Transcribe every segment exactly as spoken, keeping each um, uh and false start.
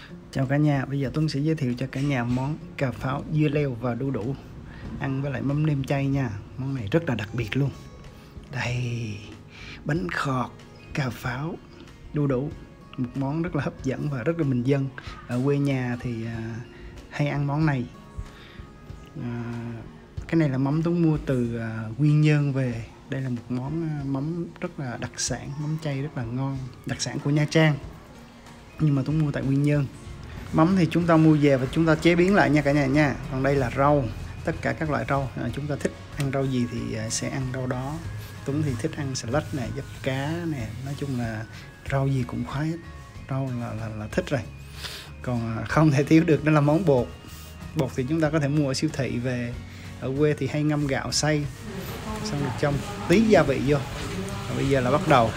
Chào cả nhà, bây giờ Tuấn sẽ giới thiệu cho cả nhà món cà pháo dưa leo và đu đủ ăn với lại mắm nêm chay nha. Món này rất là đặc biệt luôn. Đây, bánh khọt, cà pháo, đu đủ, một món rất là hấp dẫn và rất là bình dân. Ở quê nhà thì à, hay ăn món này. À, cái này là mắm Tuấn mua từ à, Quy Nhơn về. Đây là một món à, mắm rất là đặc sản, mắm chay rất là ngon, đặc sản của Nha Trang. Nhưng mà Tuấn mua tại Quy Nhơn. Mắm thì chúng ta mua về và chúng ta chế biến lại nha cả nhà nha. Còn đây là rau, tất cả các loại rau à, chúng ta thích ăn rau gì thì sẽ ăn rau đó. Tuấn thì thích ăn salad này, dấp cá nè, nói chung là rau gì cũng khoái hết. Rau là, là, là thích rồi. Còn không thể thiếu được đó là món bột. Bột thì chúng ta có thể mua ở siêu thị về. Ở quê thì hay ngâm gạo xay, xong rồi trong tí gia vị vô. Và bây giờ là bắt đầu.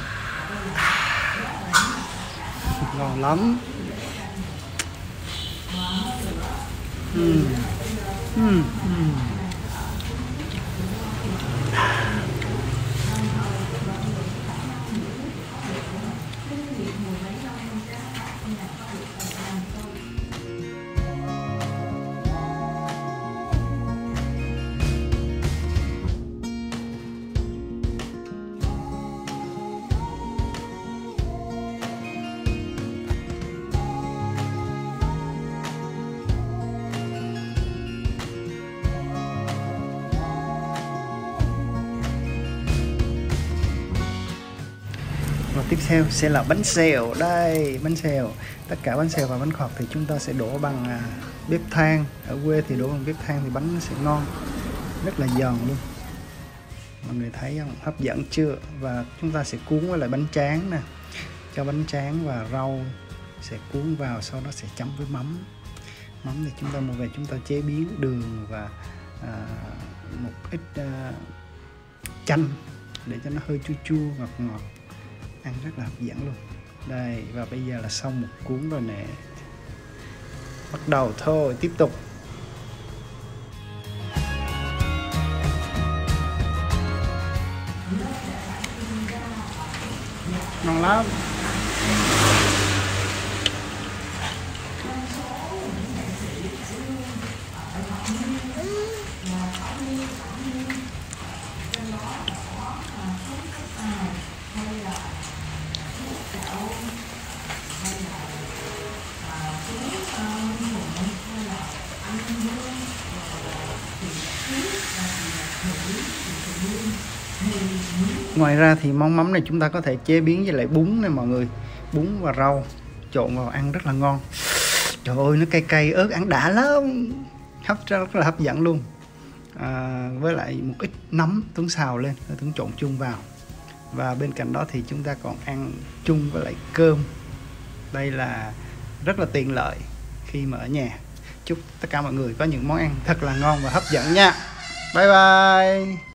Ngon lắm. Uhm. Uhm. Uhm. Và tiếp theo sẽ là bánh xèo. Đây, bánh xèo. Tất cả bánh xèo và bánh khọt thì chúng ta sẽ đổ bằng à, bếp than. Ở quê thì đổ bằng bếp than thì bánh nó sẽ ngon, rất là giòn luôn. Mọi người thấy không? Hấp dẫn chưa? Và chúng ta sẽ cuốn với lại bánh tráng nè. Cho bánh tráng và rau sẽ cuốn vào, sau đó sẽ chấm với mắm. Mắm thì chúng ta mua về chúng ta chế biến đường và à, một ít à, chanh để cho nó hơi chua chua ngọt ngọt, ăn rất là hấp dẫn luôn. Đây, và bây giờ là xong một cuốn rồi nè. Bắt đầu thôi, tiếp tục. Ngon lắm. Ngoài ra thì món mắm này chúng ta có thể chế biến với lại bún này mọi người. Bún và rau trộn vào ăn rất là ngon. Trời ơi, nó cay cay ớt ăn đã lắm. Hấp rất là hấp dẫn luôn. À, với lại một ít nấm Tuấn xào lên, Tuấn trộn chung vào. Và bên cạnh đó thì chúng ta còn ăn chung với lại cơm. Đây là rất là tiện lợi khi mà ở nhà. Chúc tất cả mọi người có những món ăn thật là ngon và hấp dẫn nha. Bye bye.